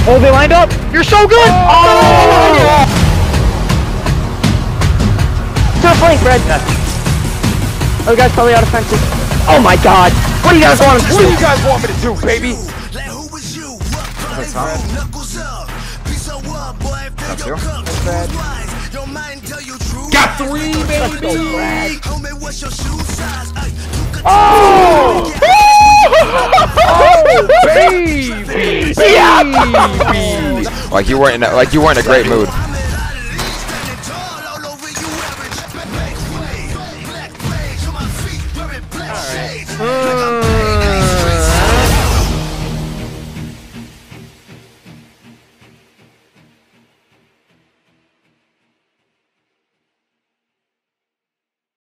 Oh, they lined up. You're so good. Oh! To the flank, Fred. Oh, the guy's probably out of fences. Oh my God! What do you guys want him to do? What do you guys want me to do, baby? Got 3, baby! Oh! Oh, baby! Yeah! Baby! Like you weren't in a great mood. Alright.